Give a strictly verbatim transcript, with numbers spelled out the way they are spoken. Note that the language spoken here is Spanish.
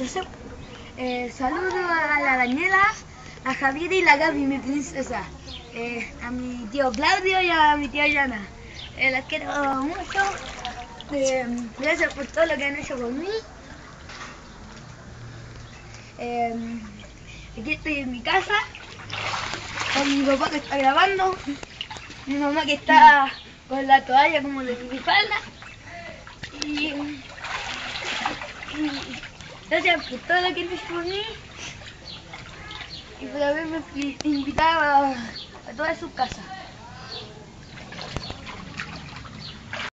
Entonces, eh, saludo a la Daniela, a Javier y la Gaby, mi princesa. Eh, a mi tío Claudio y a mi tía Yana. Eh, las quiero mucho. Eh, gracias por todo lo que han hecho por mí. Eh, aquí estoy en mi casa, con mi papá que está grabando, mi mamá que está con la toalla como de mi espalda. Y, y gracias por todo lo que han hecho por mí y por haberme invitado a, a todas sus casas.